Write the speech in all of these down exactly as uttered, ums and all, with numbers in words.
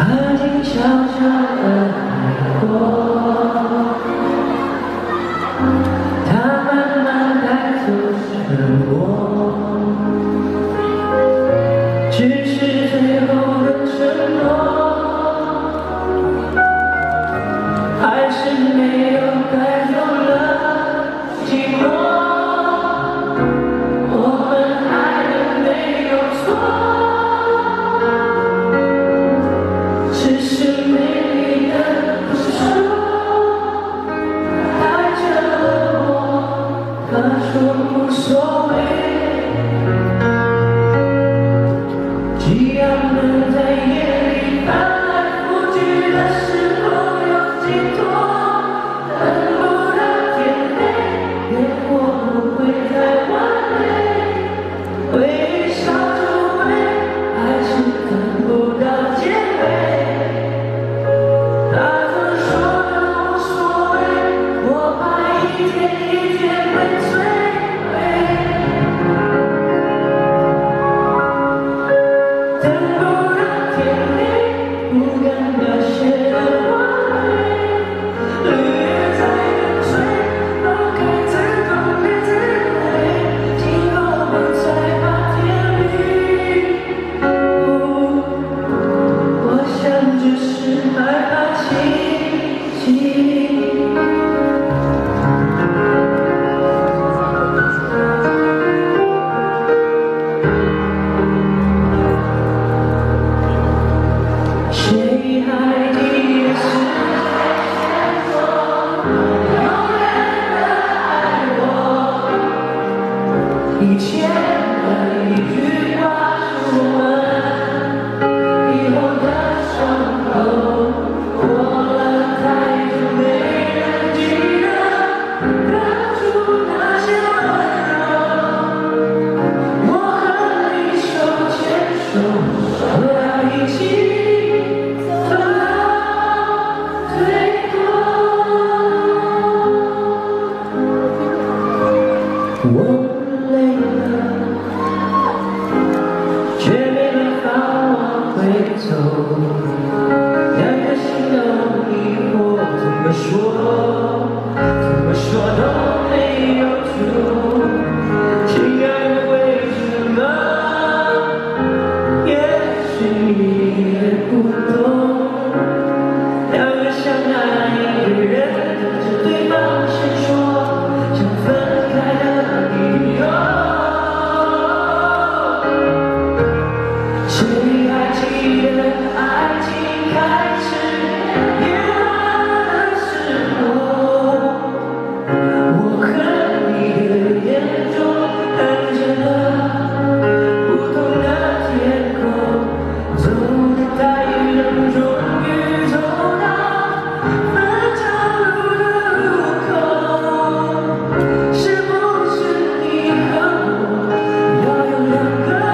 他静悄悄地来过，他慢慢带走沉默，只是最后的承诺，还是没有带走了寂寞。 无所谓，既然能在夜里翻来覆去的时候有寄托，等不到天黑，烟火不会再完美，微笑着回，还是看不到结尾。他曾说的无所谓，我怕一天一天被摧毁。 以前的一句话是我们以后的伤口，过了太久没人记得当初那些温柔。我和你手牵手，说要一起走到最后。我。 累了，却没办法往回走。两个心都迷惑，怎么说，怎么说都没有救。亲爱的，为什么？也许你也不懂。两个相爱的人，等着对方先说想分开的理由。 谁还记得爱情开始变晚的时候？我和你的眼中看见了不同的天空，走得太远，终于走到分岔路的路口。是不是你和我要有两个？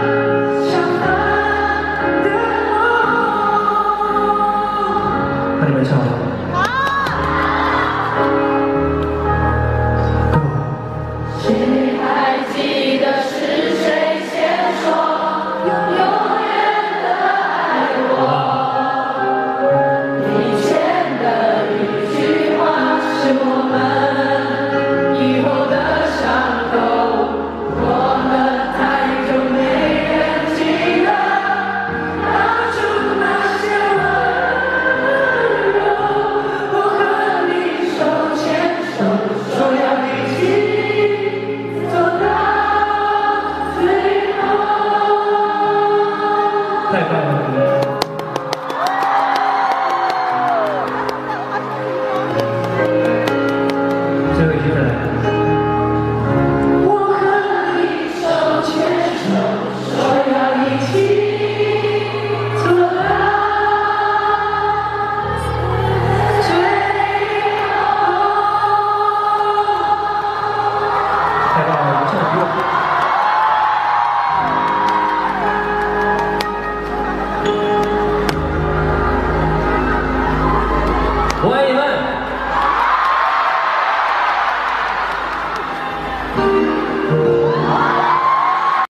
那你们唱吧。 谁还记得是谁先说永远的爱我？以前的一句话是我们以后的伤口，过了太久没人记得当初那些温柔。 说要一起走到最后。 太棒了！